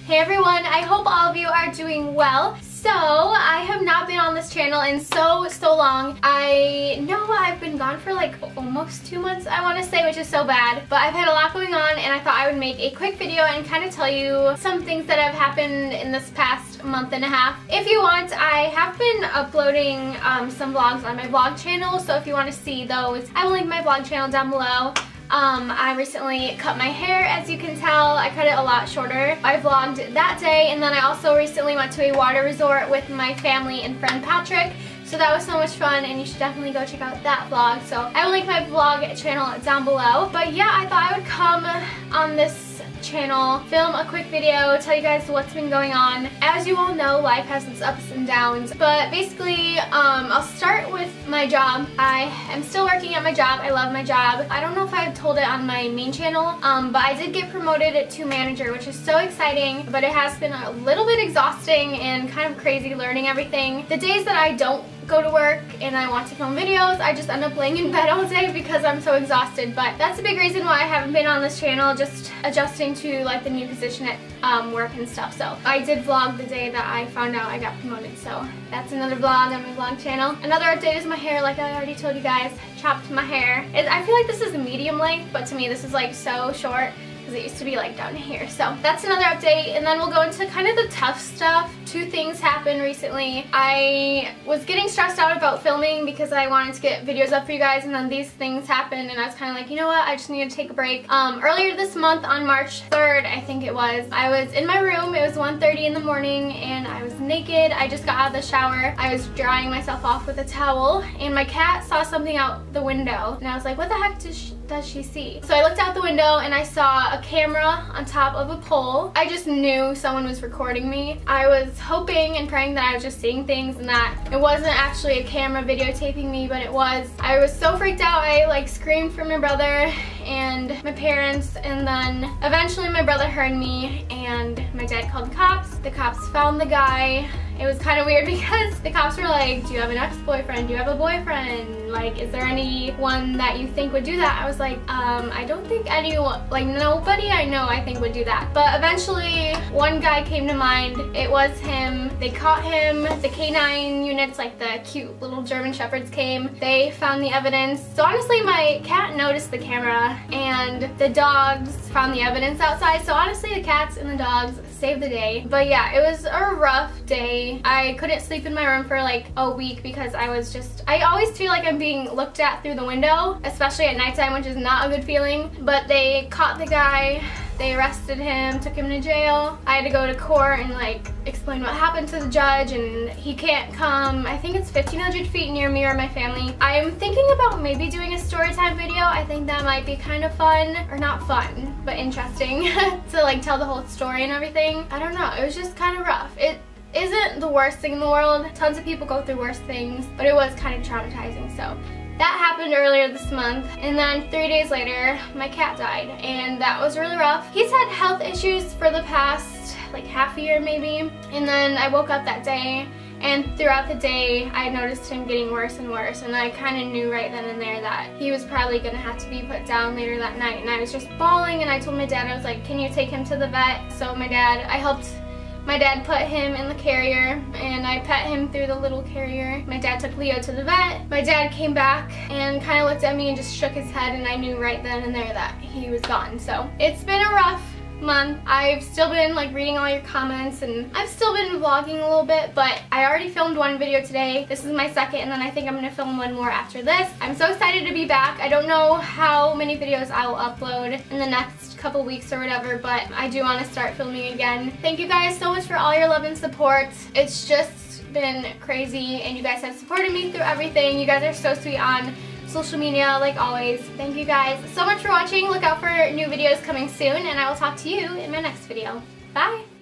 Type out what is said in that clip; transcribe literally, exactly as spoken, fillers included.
Hey everyone, I hope all of you are doing well. So, I have not been on this channel in so, so long. I know I've been gone for like almost two months, I want to say, which is so bad. But I've had a lot going on and I thought I would make a quick video and kind of tell you some things that have happened in this past month and a half. If you want, I have been uploading um, some vlogs on my vlog channel, so if you want to see those, I will link my vlog channel down below. Um, I recently cut my hair, as you can tell. I cut it a lot shorter. I vlogged that day, and then I also recently went to a water resort with my family and friend Patrick. So that was so much fun, and you should definitely go check out that vlog. So I will link my vlog channel down below. But yeah, I thought I would come on this channel, film a quick video, tell you guys what's been going on. As you all know, life has its ups and downs, but basically um, I'll start with my job. I am still working at my job. I love my job. I don't know if I've told it on my main channel, um, but I did get promoted to manager, which is so exciting, but it has been a little bit exhausting and kind of crazy learning everything. The days that I don't go to work and I want to film videos, I just end up laying in bed all day because I'm so exhausted. But that's a big reason why I haven't been on this channel, just adjusting to like the new position at um, work and stuff. So I did vlog the day that I found out I got promoted, so that's another vlog on my vlog channel. Another update is my hair. Like I already told you guys, chopped my hair. It, I feel like this is a medium length, but to me this is like so short, because it used to be like down here. So that's another update, and then we'll go into kind of the tough stuff. Two things happened recently. I was getting stressed out about filming because I wanted to get videos up for you guys, and then these things happened and I was kind of like, you know what, I just need to take a break. Um, earlier this month on March third, I think it was, I was in my room. It was one thirty in the morning and I was naked. I just got out of the shower. I was drying myself off with a towel, and my cat saw something out the window, and I was like, what the heck does she, does she see? So I looked out the window and I saw a camera on top of a pole. I just knew someone was recording me. I was hoping and praying that I was just seeing things and that it wasn't actually a camera videotaping me, but it was. I was so freaked out. I like screamed for my brother and my parents, and then eventually my brother heard me and my dad called the cops. The cops found the guy. It was kind of weird because the cops were like, do you have an ex-boyfriend? Do you have a boyfriend? Like, is there anyone that you think would do that? I was like, um, I don't think anyone, like nobody I know I think would do that. But eventually one guy came to mind. It was him. They caught him. The K nine units, like the cute little German Shepherds, came. They found the evidence. So honestly, my cat noticed the camera and the dogs found the evidence outside. So honestly, the cats and the dogs saved the day. But yeah, it was a rough day. I couldn't sleep in my room for like a week because I was just, I always feel like I'm being looked at through the window, especially at nighttime, which is not a good feeling. But they caught the guy. They arrested him, took him to jail. I had to go to court and like explain what happened to the judge, and he can't come. I think it's fifteen hundred feet near me or my family. I'm thinking about maybe doing a story time video. I think that might be kind of fun, or not fun, but interesting to like tell the whole story and everything. I don't know, it was just kind of rough. It isn't the worst thing in the world. Tons of people go through worse things, but it was kind of traumatizing. So that happened earlier this month, and then three days later, my cat died, and that was really rough. He's had health issues for the past like half a year maybe, and then I woke up that day, and throughout the day, I noticed him getting worse and worse, and I kind of knew right then and there that he was probably gonna have to be put down later that night, and I was just bawling, and I told my dad, I was like, can you take him to the vet? So my dad, I helped My dad put him in the carrier, and I pet him through the little carrier. My dad took Leo to the vet. My dad came back and kind of looked at me and just shook his head, and I knew right then and there that he was gone. So it's been a rough month. I've still been like reading all your comments, and I've still been vlogging a little bit, but I already filmed one video today. This is my second, and then I think I'm gonna film one more after this. I'm so excited to be back. I don't know how many videos I will upload in the next couple weeks or whatever, but I do want to start filming again. Thank you guys so much for all your love and support. It's just been crazy, and you guys have supported me through everything. You guys are so sweet on social media, like always. Thank you guys so much for watching. Look out for new videos coming soon, and I will talk to you in my next video. Bye!